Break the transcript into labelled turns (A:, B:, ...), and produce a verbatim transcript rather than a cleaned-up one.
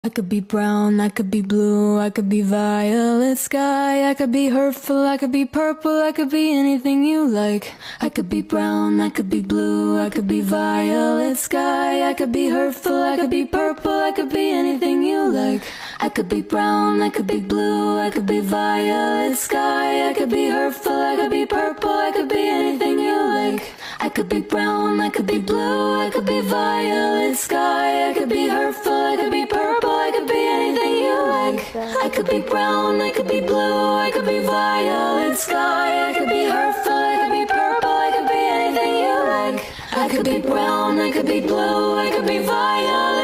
A: I could be brown, I could be blue, I could be violet sky, I could be hurtful, I could be purple, I could be anything you like. I could be brown, I could be blue, I could be violet sky, I could be hurtful, I could be purple, I could be anything you like. I could be brown, I could be blue, I could be violet sky, I could be hurtful, I could be purple, I could be anything you like. I could be brown, I could be blue, I could be violet sky, I could be hurtful, I could be purple, I could be anything you like. I could be brown, I could be blue, I could be violet sky, I could be hurtful, I could be purple, I could be anything you like. I could be brown, I could be blue, I could be violet